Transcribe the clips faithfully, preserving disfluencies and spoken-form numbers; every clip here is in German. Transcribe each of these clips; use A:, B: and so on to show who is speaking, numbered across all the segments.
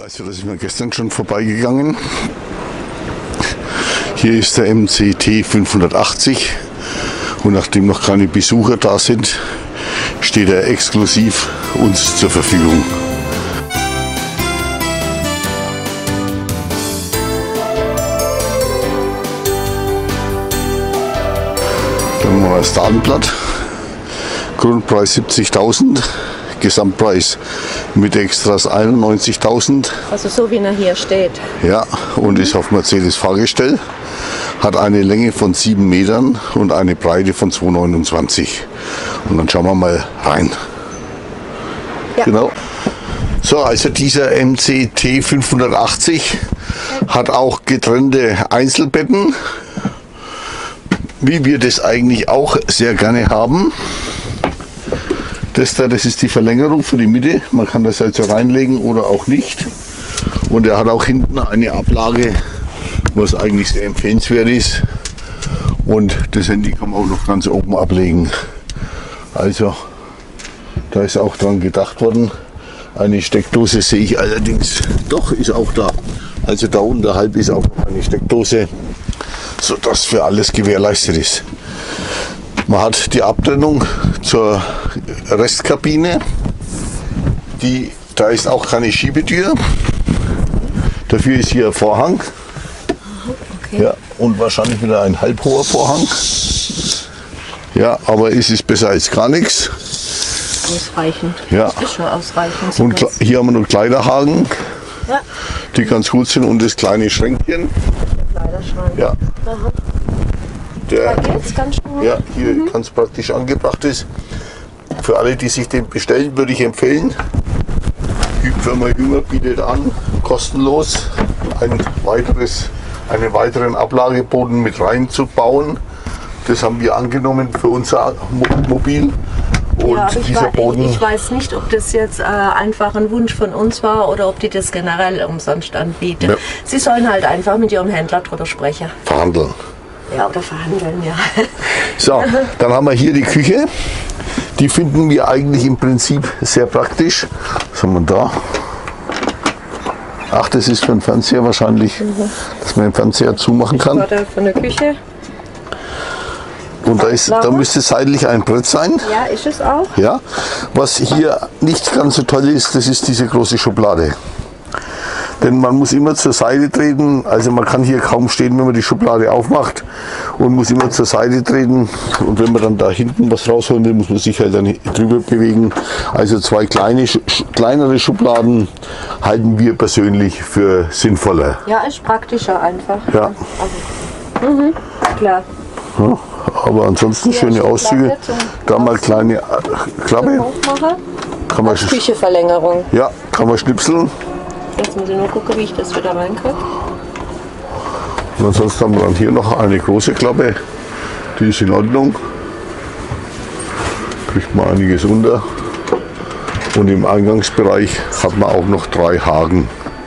A: Also das ist mir gestern schon vorbeigegangen. Hier ist der M C T fünfhundertachtzig und nachdem noch keine Besucher da sind, steht er exklusiv uns zur Verfügung. Dann haben wir das Datenblatt. Grundpreis siebzigtausend. Gesamtpreis mit Extras einundneunzigtausend.
B: Also so wie er hier steht.
A: Ja, und ist auf Mercedes Fahrgestell. Hat eine Länge von sieben Metern und eine Breite von zwei neunundzwanzig. Und dann schauen wir mal rein.
B: Ja.
A: Genau. So, also dieser M C T fünfhundertachtzig hat auch getrennte Einzelbetten, wie wir das eigentlich auch sehr gerne haben. Das da, das ist die Verlängerung für die Mitte. Man kann das also reinlegen oder auch nicht. Und er hat auch hinten eine Ablage, was eigentlich sehr empfehlenswert ist. Und das Handy kann man auch noch ganz oben ablegen. Also da ist auch dran gedacht worden. Eine Steckdose sehe ich allerdings, doch ist auch da. Also da unterhalb ist auch noch eine Steckdose, sodass für alles gewährleistet ist. Man hat die Abtrennung zur Restkabine. Die, da ist auch keine Schiebetür. Dafür ist hier ein Vorhang.
B: Okay.
A: Ja, und wahrscheinlich wieder ein halbhoher Vorhang. Ja, aber es ist besser als gar nichts.
B: Ausreichend.
A: Ja.
B: Das ist schon ausreichend.
A: Und
B: sowas.
A: hier haben wir noch Kleiderhaken,
B: Ja,
A: die ganz gut sind, und das kleine Schränkchen.
B: Kleiderschrank.
A: Ja.
B: Aha.
A: Der,
B: Da geht's ganz schnell.
A: ja, hier ganz praktisch angebracht ist. Für alle, die sich den bestellen, würde ich empfehlen. Die Firma Jünger bietet an, kostenlos ein weiteres, einen weiteren Ablageboden mit reinzubauen. Das haben wir angenommen für unser Mobil. Und
B: Ja, aber ich,
A: dieser
B: wei-
A: Boden,
B: ich weiß nicht, ob das jetzt äh, einfach ein Wunsch von uns war oder ob die das generell umsonst anbieten.
A: Ja.
B: Sie sollen halt einfach mit ihrem Händler drüber sprechen.
A: verhandeln.
B: Ja, oder verhandeln, ja.
A: So, dann haben wir hier die Küche. Die finden wir eigentlich im Prinzip sehr praktisch. Was haben wir da? Ach, das ist für den Fernseher wahrscheinlich, dass man den Fernseher zumachen kann.
B: Oder von der Küche.
A: Und da, ist, da müsste seitlich ein Brett sein.
B: Ja, ist es auch.
A: Ja. Was hier nicht ganz so toll ist, das ist diese große Schublade. Denn man muss immer zur Seite treten, also man kann hier kaum stehen, wenn man die Schublade aufmacht, und muss immer zur Seite treten. Und wenn man dann da hinten was rausholen will, muss man sich halt dann drüber bewegen. Also zwei kleine, kleinere Schubladen halten wir persönlich für sinnvoller.
B: Ja, ist praktischer einfach.
A: Ja.
B: Also, mhm, klar.
A: Ja, aber ansonsten schöne
B: Schublade
A: Auszüge.
B: zum
A: Da mal kleine äh, Klappe.
B: Hochmachen.
A: Kann man,
B: Kücheverlängerung.
A: ja, kann man schnipseln.
B: Jetzt muss ich nur gucken, wie ich das wieder reinkriege.
A: Und ansonsten haben wir dann hier noch eine große Klappe. Die ist in Ordnung. Kriegt man einiges unter. Und im Eingangsbereich hat man auch noch drei Haken.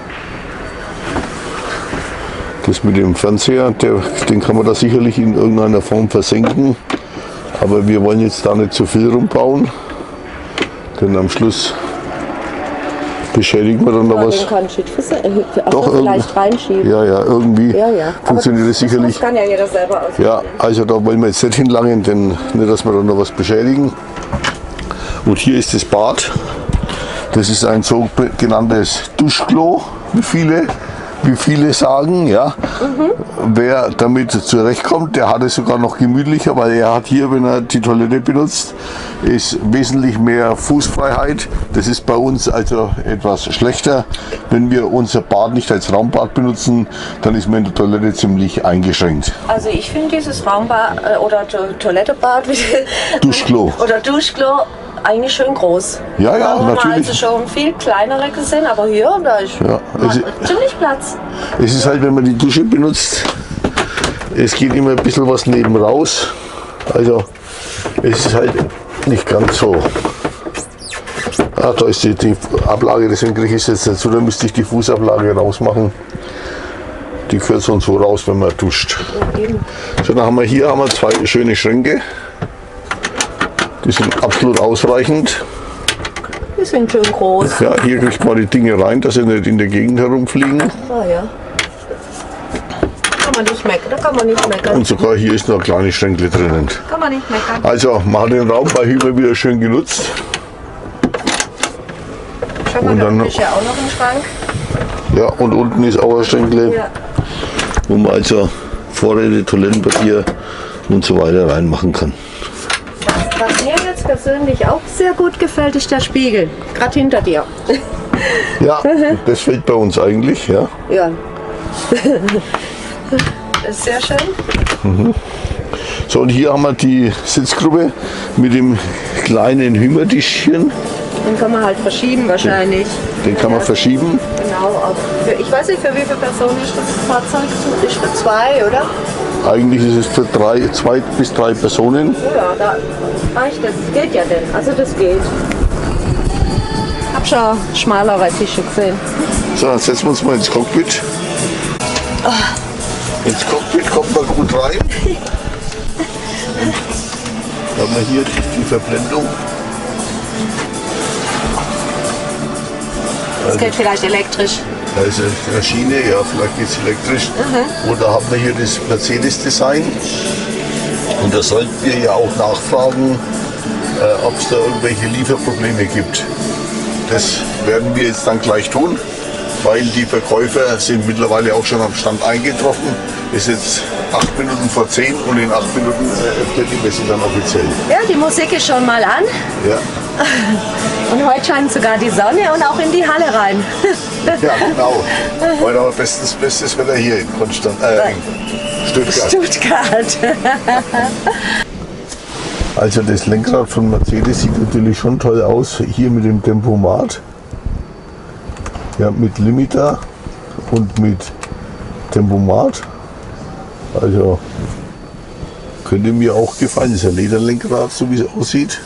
A: Das mit dem Fernseher, der, den kann man da sicherlich in irgendeiner Form versenken. Aber wir wollen jetzt da nicht zu viel rumbauen. Denn am Schluss beschädigen wir dann da
B: Ja,
A: was.
B: den kann ich nicht verse- äh,
A: Doch,
B: also vielleicht reinschieben.
A: Ja, ja, irgendwie
B: Ja, ja.
A: funktioniert
B: Aber
A: das sicherlich.
B: Das kann ja jeder selber aus.
A: Ja, also da wollen wir jetzt nicht hinlangen, denn nicht, dass wir dann noch was beschädigen. Und hier ist das Bad. Das ist ein sogenanntes Duschklo, wie viele, wie viele sagen. Ja. Mhm. Wer damit zurechtkommt, der hat es sogar noch gemütlicher, weil er hat hier, wenn er die Toilette benutzt, ist wesentlich mehr Fußfreiheit. Das ist bei uns also etwas schlechter. Wenn wir unser Bad nicht als Raumbad benutzen, dann ist man in der Toilette ziemlich eingeschränkt.
B: Also ich finde dieses Raumbad äh, oder to Toilettebad
A: Duschklo.
B: oder Duschklo eigentlich schön groß.
A: Ja, ja,
B: da haben
A: natürlich.
B: wir also schon viel kleinere gesehen, aber hier da ist
A: Ja, es,
B: ziemlich Platz.
A: es ist halt, wenn man die Dusche benutzt, es geht immer ein bisschen was neben raus. Also es ist halt nicht ganz so. Ach, da ist die, die Ablage, deswegen kriege ich es jetzt dazu, da müsste ich die Fußablage rausmachen. Die gehört sonst so raus, wenn man duscht. So, dann haben wir hier haben wir zwei schöne Schränke. Die sind absolut ausreichend.
B: Die sind schön groß.
A: Ja, hier kriegt man die Dinge rein, dass sie nicht in der Gegend herumfliegen.
B: Ah ja. Kann man nicht meckern, da kann man nicht meckern.
A: Und sogar hier ist noch ein kleines Schränkle drinnen.
B: Kann man nicht meckern.
A: Also, man hat den Raum bei Hümer wieder schön genutzt.
B: Schau mal,
A: Und
B: da
A: dann
B: unten ist ja auch noch ein Schrank.
A: Ja, und unten ist auch ein Schränkle,
B: Ja.
A: wo man also Vorräte, Toilettenpapier und so weiter reinmachen kann.
B: Was mir jetzt persönlich auch sehr gut gefällt, ist der Spiegel. Gerade hinter dir.
A: Ja, das fehlt bei uns eigentlich, ja.
B: Ja. Das ist sehr schön.
A: So, und hier haben wir die Sitzgruppe mit dem kleinen Hümertischchen.
B: Den kann man halt verschieben wahrscheinlich.
A: Den kann man
B: Ja.
A: verschieben.
B: Genau. Auf, für, ich weiß nicht, für wie viele Personen ist das Fahrzeug? Ist für zwei, oder?
A: Eigentlich ist es für drei, zwei bis drei Personen.
B: Ja, da reicht das. Geht ja denn. Also das geht. Hab schon schmalere Tische gesehen.
A: So, dann setzen wir uns mal ins Cockpit. Ins Cockpit kommt man gut rein. Dann haben wir hier die Verblendung.
B: Das geht vielleicht elektrisch.
A: Da ist eine Schiene, ja, vielleicht geht es elektrisch. Und da haben wir hier das Mercedes-Design. Und da sollten wir ja auch nachfragen, äh, ob es da irgendwelche Lieferprobleme gibt. Das werden wir jetzt dann gleich tun, weil die Verkäufer sind mittlerweile auch schon am Stand eingetroffen. Es ist jetzt acht Minuten vor zehn und in acht Minuten öffnet die Messe dann offiziell.
B: Ja, die Musik ist schon mal an.
A: Ja,
B: Und heute scheint sogar die Sonne und auch in die Halle rein.
A: ja genau. Heute haben wir bestes, bestes Wetter hier in Konstanz, äh, in Stuttgart.
B: Stuttgart.
A: Also das Lenkrad von Mercedes sieht natürlich schon toll aus, hier mit dem Tempomat. Ja, mit Limiter und mit Tempomat. Also könnte mir auch gefallen. Das ist ein Lederlenkrad, so wie es aussieht.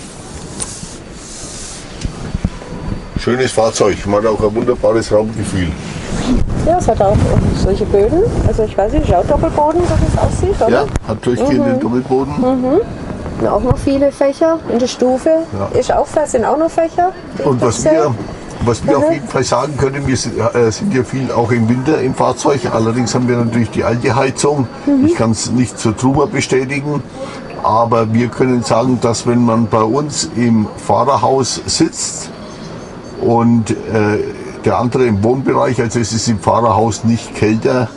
A: Schönes Fahrzeug, man hat auch ein wunderbares Raumgefühl.
B: Ja, es hat auch solche Böden. Also ich weiß nicht, ist auch Doppelboden, so wie es aussieht, oder?
A: Ja, hat durchgehenden Doppelboden.
B: Und auch noch viele Fächer in der Stufe.
A: Ja.
B: Ist auch, sind auch noch Fächer. die
A: Und was
B: zählen.
A: wir, was wir auf jeden Fall sagen können, wir sind, äh, sind ja viel auch im Winter im Fahrzeug. Allerdings haben wir natürlich die alte Heizung. Ich kann es nicht zur Truma bestätigen. Aber wir können sagen, dass wenn man bei uns im Fahrerhaus sitzt und äh, der andere im Wohnbereich, also es ist im Fahrerhaus nicht kälter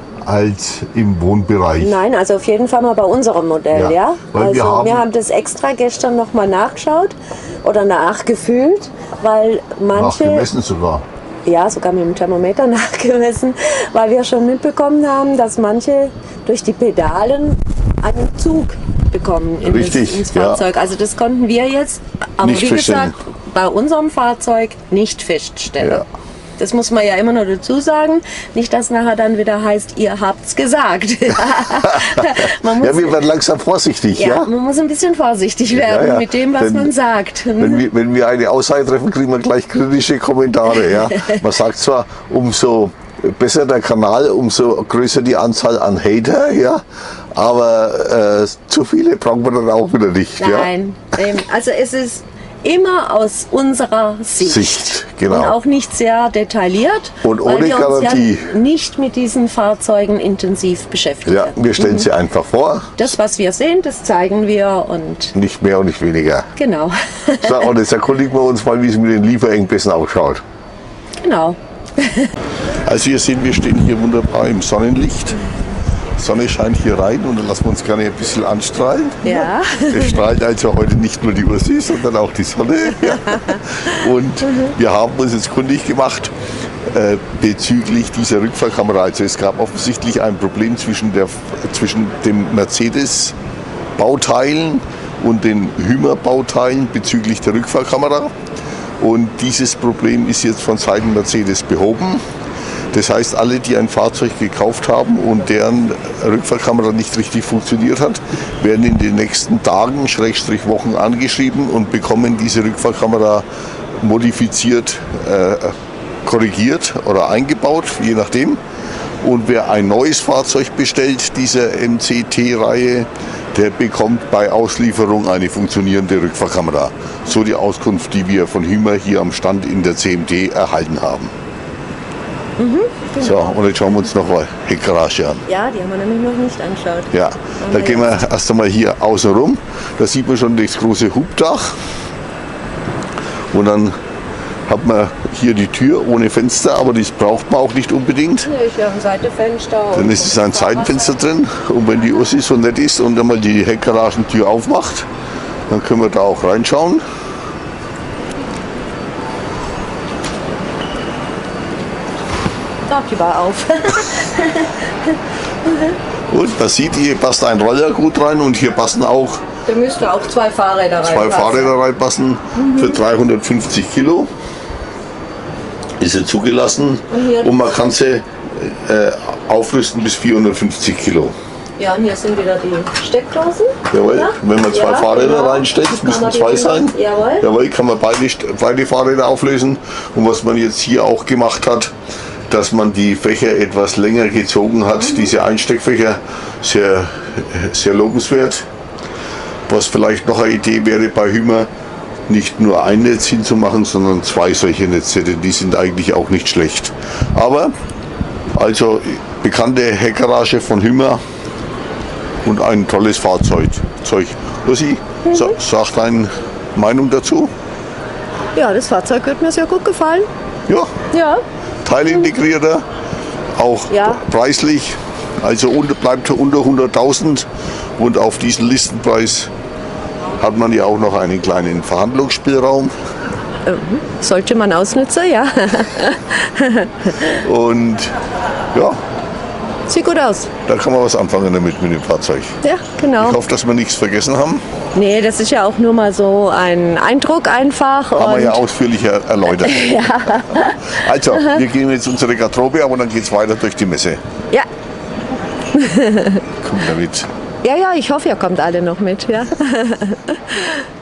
A: als im Wohnbereich.
B: Nein, also auf jeden Fall mal bei unserem Modell,
A: Ja,
B: ja.
A: weil
B: Also
A: wir haben-
B: wir haben das extra gestern noch mal nachgeschaut oder nachgefühlt, weil manche,
A: Nachgemessen sogar.
B: ja, sogar mit dem Thermometer nachgemessen, weil wir schon mitbekommen haben, dass manche durch die Pedalen einen Zug bekommen in
A: Richtig,
B: das, ins
A: ja.
B: Fahrzeug. Also das konnten wir jetzt, aber
A: Nicht
B: wie
A: feststellen.
B: gesagt, bei unserem Fahrzeug nicht feststellen.
A: Ja.
B: Das muss man ja immer noch dazu sagen. Nicht, dass nachher dann wieder heißt, ihr habt's gesagt. man, muss,
A: Ja, wir werden langsam vorsichtig.
B: ja,
A: Ja?
B: man muss ein bisschen vorsichtig werden
A: Ja, ja.
B: mit dem, was
A: Wenn-
B: man sagt.
A: Wenn wir, wenn wir eine Aussage treffen, kriegen wir gleich kritische Kommentare. Ja? Man sagt zwar, umso besser der Kanal, umso größer die Anzahl an Hater, ja? Aber äh, zu viele brauchen wir dann auch wieder nicht.
B: Nein, ähm, also es ist immer aus unserer Sicht.
A: Sicht, genau.
B: Und auch nicht sehr detailliert,
A: Und
B: weil
A: ohne
B: wir uns
A: Garantie.
B: ja nicht mit diesen Fahrzeugen intensiv beschäftigen.
A: Ja? Ja, wir stellen sie einfach vor,
B: Das, was wir sehen, das zeigen wir und
A: nicht mehr und nicht weniger.
B: genau.
A: So, und jetzt erkundigen wir uns mal, wie es mit den Lieferengpässen ausschaut.
B: genau.
A: Also ihr seht, wir stehen hier wunderbar im Sonnenlicht. Die Sonne scheint hier rein und dann lassen wir uns gerne ein bisschen anstrahlen.
B: Ja.
A: Es strahlt also heute nicht nur die Ursi, sondern auch die Sonne. Ja. Und wir haben uns jetzt kundig gemacht äh, bezüglich dieser Rückfahrkamera. Also es gab offensichtlich ein Problem zwischen, der, zwischen dem Mercedes-Bauteilen und den Hümer-Bauteilen bezüglich der Rückfahrkamera. Und dieses Problem ist jetzt von Seiten Mercedes behoben. Das heißt, alle, die ein Fahrzeug gekauft haben und deren Rückfahrkamera nicht richtig funktioniert hat, werden in den nächsten Tagen, Schrägstrich Wochen angeschrieben und bekommen diese Rückfahrkamera modifiziert, äh, korrigiert oder eingebaut, je nachdem. Und wer ein neues Fahrzeug bestellt, dieser M C T-Reihe, der bekommt bei Auslieferung eine funktionierende Rückfahrkamera. So die Auskunft, die wir von Hymer hier am Stand in der C M T erhalten haben.
B: Mhm, genau.
A: So, und jetzt schauen wir uns noch mal Heckgarage an.
B: Ja, die haben wir nämlich noch nicht angeschaut.
A: Ja, da gehen wir erst einmal hier außen rum. Da sieht man schon das große Hubdach. Und dann hat man hier die Tür ohne Fenster, aber das braucht man auch nicht unbedingt.
B: Nee, ist ja ein Seitenfenster.
A: Dann ist es ein Seitenfenster drin. Und wenn die Ossi so nett ist und einmal die Heckgaragentür aufmacht, dann können wir da auch reinschauen.
B: Da, die war auf.
A: Und man sieht, hier passt ein Roller gut rein und hier passen auch
B: Da müsste auch zwei Fahrräder rein.
A: zwei Fahrräder reinpassen für dreihundertfünfzig Kilo. Ist sie zugelassen
B: Und hier-
A: und man kann sie äh, aufrüsten bis vierhundertfünfzig Kilo.
B: Ja, und hier sind wieder die Steckdosen.
A: Jawohl,
B: oder?
A: wenn man zwei
B: Ja,
A: Fahrräder
B: genau.
A: reinstellt,
B: Kann
A: müssen
B: man die
A: zwei
B: wieder-
A: sein.
B: Jawohl.
A: Jawohl, kann man beide, beide Fahrräder auflösen. Und was man jetzt hier auch gemacht hat, dass man die Fächer etwas länger gezogen hat, diese Einsteckfächer, sehr, sehr lobenswert. Was vielleicht noch eine Idee wäre bei Hymer, nicht nur ein Netz hinzumachen, sondern zwei solche Netze, denn die sind eigentlich auch nicht schlecht. Aber, also bekannte Heckgarage von Hymer und ein tolles Fahrzeug. Zeug. Lucy,
B: Mhm.
A: sa sag deine Meinung dazu?
B: Ja, das Fahrzeug wird mir sehr gut gefallen.
A: Ja,
B: Ja.
A: Teilintegrierter, auch
B: Ja.
A: preislich, also unter, bleibt unter hunderttausend und auf diesen Listenpreis hat man ja auch noch einen kleinen Verhandlungsspielraum
B: Sollte man ausnutzen, ja.
A: und ja,
B: Sieht gut aus.
A: da kann man was anfangen damit mit dem Fahrzeug.
B: Ja, genau.
A: Ich hoffe, dass wir nichts vergessen haben,
B: Nee, das ist ja auch nur mal so ein Eindruck einfach.
A: haben wir
B: und
A: ja ausführlich er erläutert. Also, wir gehen jetzt unsere Garderobe, aber dann geht es weiter durch die Messe.
B: ja.
A: Kommt damit.
B: ja, ja, ich hoffe, ihr kommt alle noch mit. Ja.